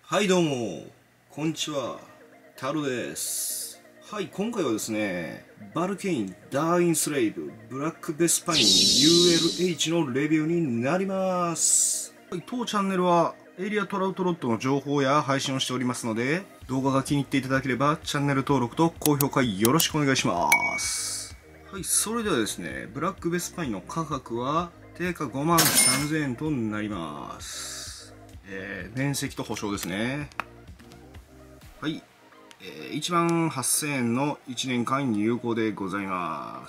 はいどうも、こんにちは、タロです。はい、今回はですね、バルケイン、ダーインスレイブ、ブラックベスパイン、ULH のレビューになります。はい、当チャンネルはエイリアトラウトロッドの情報や配信をしておりますので、動画が気に入っていただければチャンネル登録と高評価よろしくお願いします。はい、それではですね、ブラックベスパインの価格は定価53,000円となります。面積と保証ですね。はい、18,000円の1年間有効でございます。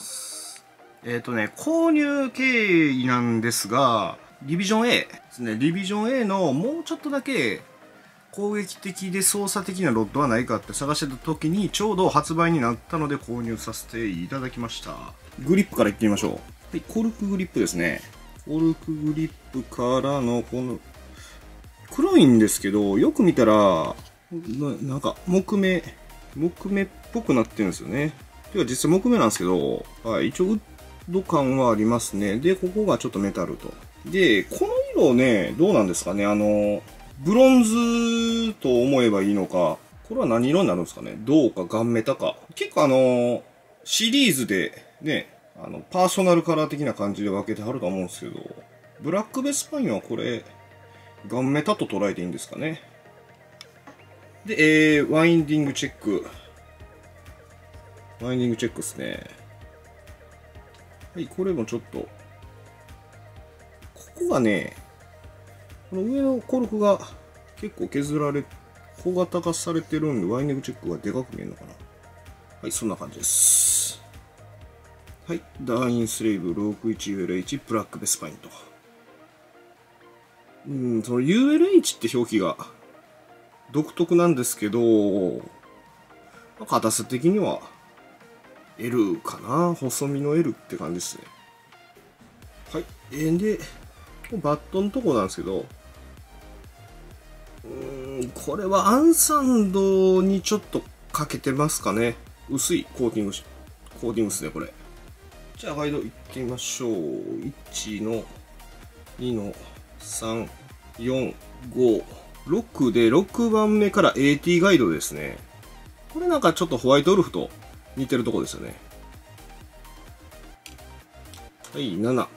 購入経緯なんですが、リビジョン A ですね。リビジョン A のもうちょっとだけ攻撃的で操作的なロッドはないかって探してた時にちょうど発売になったので購入させていただきました。グリップからいってみましょう。はい、コルクグリップですね。コルクグリップからのこの黒いんですけど、よく見たらなんか木目っぽくなってるんですよね。てか実際木目なんですけど、はい、一応ウッド感はありますね。で、ここがちょっとメタルと。で、この色ね、どうなんですかね。ブロンズと思えばいいのか、これは何色になるんですかね。銅かガンメタか。結構シリーズでね、パーソナルカラー的な感じで分けてはると思うんですけど、ブラックベスパインはこれ、ガンメタと捉えていいんですかね。で、ワインディングチェック。ワインディングチェックですね。はい、これもちょっと、ここがね、この上のコルクが結構削られ、小型化されてるんで、ワインディングチェックがでかく見えるのかな。はい、そんな感じです。はい、ダーインスレイブ 61ULH ブラックベスパインと。その ULH って表記が独特なんですけど、硬さ的には L かな。細身の L って感じですね。はい。で、バットのとこなんですけど、これはアンサンドにちょっとかけてますかね。薄いコーティングですね、これ。じゃあ、ガイドいってみましょう。1の、2の、3、4、5、6で6番目から AT ガイドですね。これなんかちょっとホワイトウルフと似てるとこですよね。はい、7。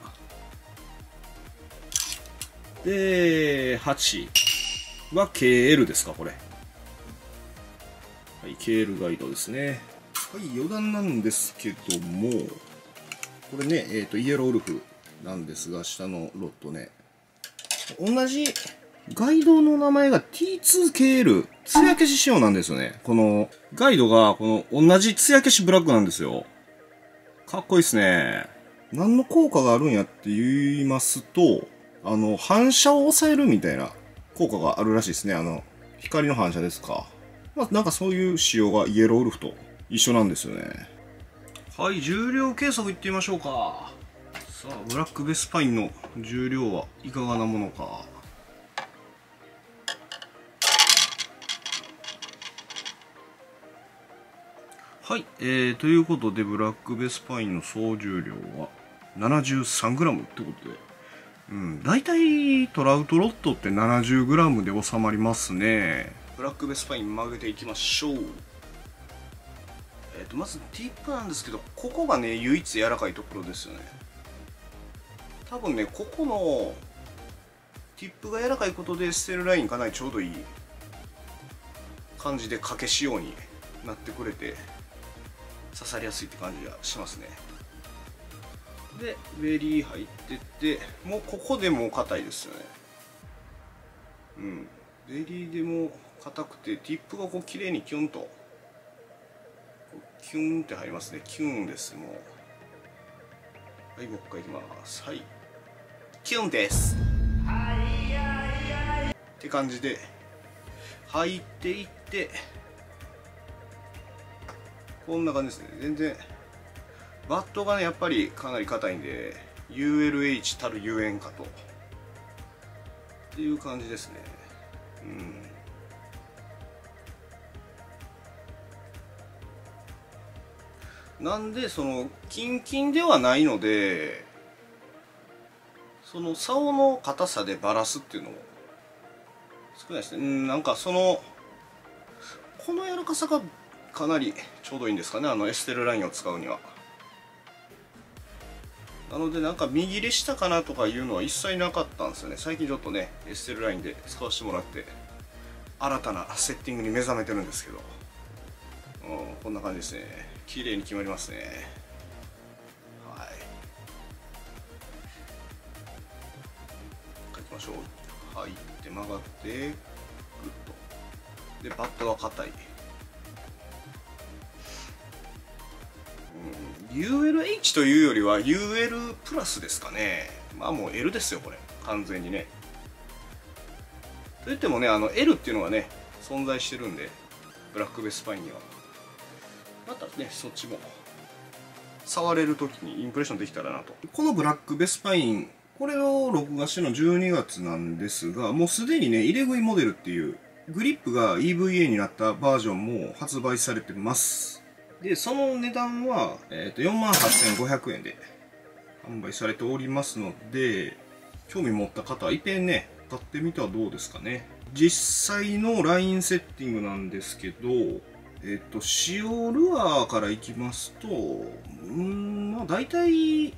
で、8は KL ですか、これ。はい、KL ガイドですね。はい、余談なんですけども、これね、イエローウルフなんですが、下のロットね。同じガイドの名前が T2KL、艶消し仕様なんですよね。このガイドが、この同じ艶消しブラックなんですよ。かっこいいですね。何の効果があるんやって言いますと、反射を抑えるみたいな効果があるらしいですね。光の反射ですか。まあ、なんかそういう仕様がイエローウルフと一緒なんですよね。はい、重量計測いってみましょうか。さあ、ブラックベスパインの重量はいかがなものか。はい、ということで、ブラックベスパインの総重量は 73g ってことで、大体トラウトロットって 70g で収まりますね。ブラックベスパイン曲げていきましょう。まずティップなんですけど、ここがね、唯一柔らかいところですよね。多分ね、ここのティップが柔らかいことでステルラインかなりちょうどいい感じで掛け仕様になってくれて刺さりやすいって感じがしますね。でベリー入ってって、もうここでもう硬いですよね。ベリーでも硬くて、ティップがこう綺麗にキュンとキュンって入りますね。キュンです。もうはい、もう一回いきます。はい、キュンですって感じで入っていって、こんな感じですね。全然バットがね、やっぱりかなり硬いんで ULH たるゆえんかとっていう感じですね。なんでそのキンキンではないので、その竿の硬さでバラすっていうのも少ないですね。なんかこの柔らかさがかなりちょうどいいんですかね、エステルラインを使うには。なのでなんか見切れしたかなとかいうのは一切なかったんですよね。最近ちょっとねエステルラインで使わせてもらって新たなセッティングに目覚めてるんですけど、こんな感じですね。綺麗に決まりますね。はい、書きましょう。入って曲がってグッとでバットが硬い。ULH というよりは UL プラスですかね。まあもう L ですよこれ完全にね。といってもねL っていうのがね存在してるんで、ブラックベスパインにはまたねそっちも触れる時にインプレッションできたらなと。このブラックベスパイン、これを録画しての12月なんですが、もうすでにね入れ食いモデルっていうグリップが EVA になったバージョンも発売されてます。で、その値段は、48,500円で販売されておりますので、興味持った方はいっぺんね、買ってみてはどうですかね。実際のラインセッティングなんですけど、使用ルアーからいきますと、まあ大体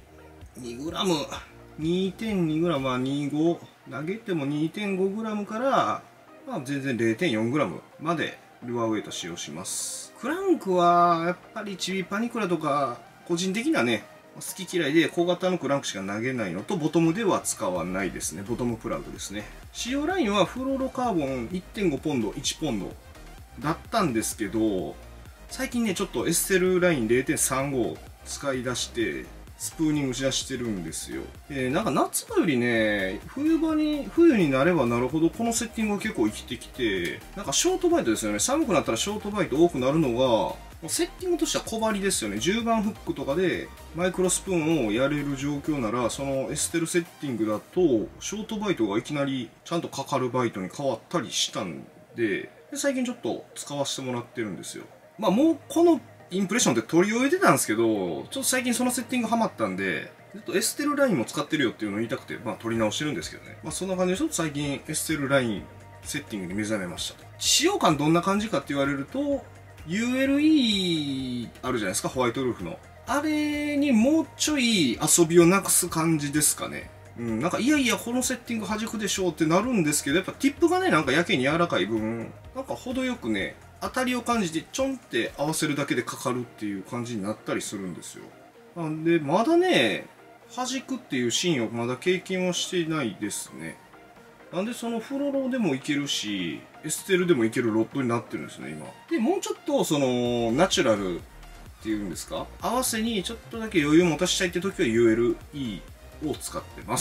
2g、2.2g、まあ25、投げても 2.5g から、まあ全然 0.4g までルアーウェイト使用します。クランクはやっぱりチビパニクラとか個人的なね好き嫌いで小型のクランクしか投げないのと、ボトムでは使わないですね。ボトムプラグですね。使用ラインはフロロカーボン 1.5 ポンド1ポンドだったんですけど、最近ねちょっとエステルライン 0.35 使い出してスプーニングしだしてるんですよ。なんか夏場よりね、冬になればなるほどこのセッティングが結構生きてきて、なんかショートバイトですよね。寒くなったらショートバイト多くなるのが、セッティングとしては小針ですよね。10番フックとかでマイクロスプーンをやれる状況なら、そのエステルセッティングだと、ショートバイトがいきなりちゃんとかかるバイトに変わったりしたんで、最近ちょっと使わせてもらってるんですよ。まあもうこのインプレッションって取り終えてたんですけど、ちょっと最近そのセッティングハマったんで、ちょっとエステルラインも使ってるよっていうのを言いたくて、まあ取り直してるんですけどね。まあそんな感じでちょっと最近エステルラインセッティングに目覚めましたと。使用感どんな感じかって言われると、ULE あるじゃないですか、ホワイトルーフの。あれにもうちょい遊びをなくす感じですかね。なんかいやいやこのセッティング弾くでしょうってなるんですけど、やっぱティップがね、なんかやけに柔らかい分、なんか程よくね、当たりを感じてちょんって合わせるだけでかかるっていう感じになったりするんですよ。なんでまだね弾くっていうシーンをまだ経験はしていないですね。なんでそのフロロでもいけるしエステルでもいけるロッドになってるんですね今。でもうちょっとそのナチュラルっていうんですか、合わせにちょっとだけ余裕持たしたいって時は ULE を使ってます。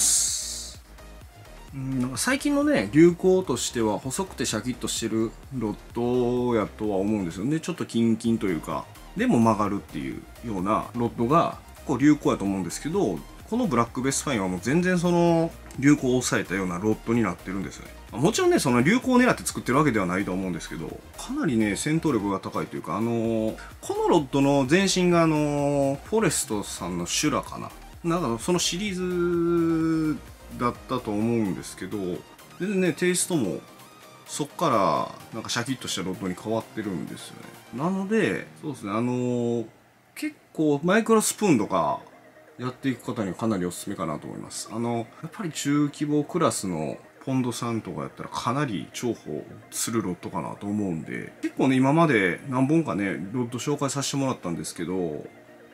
なんか最近のね流行としては細くてシャキッとしてるロッドやとは思うんですよね。ちょっとキンキンというかでも曲がるっていうようなロッドが結構流行やと思うんですけど、このブラックベスファインはもう全然その流行を抑えたようなロッドになってるんですよね。もちろんねその流行を狙って作ってるわけではないと思うんですけど、かなりね戦闘力が高いというか、このロッドの前身がフォレストさんのシュラかな、なんかそのシリーズだったと思うんですけど、全然ねテイストもそっからなんかシャキッとしたロッドに変わってるんですよね。なのでそうですね、結構マイクロスプーンとかやっていく方にはかなりおすすめかなと思います。やっぱり中規模クラスのポンドさんとかやったらかなり重宝するロッドかなと思うんで、結構ね今まで何本かねロッド紹介させてもらったんですけど、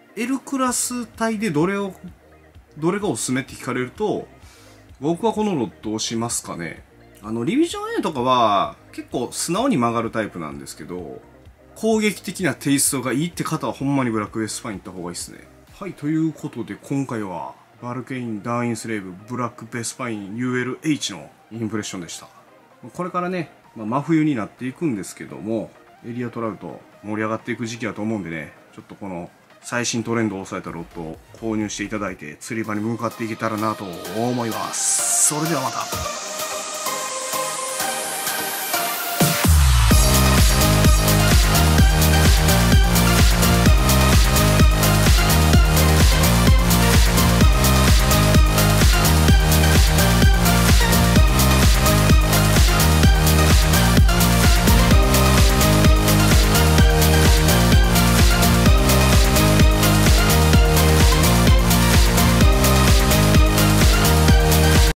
L クラス帯でどれがおすすめって聞かれると僕はこのロッドをしますかね。リビジョン A とかは結構素直に曲がるタイプなんですけど、攻撃的なテイストがいいって方はほんまにブラックベスファイン行った方がいいですね。はい、ということで今回はバルケインダーインスレイブブラックベスファイン ULH のインプレッションでした。これからね、真冬になっていくんですけども、エリアトラウト盛り上がっていく時期だと思うんでね、ちょっとこの最新トレンドを抑えたロッドを購入していただいて釣り場に向かっていけたらなと思います。それではまた。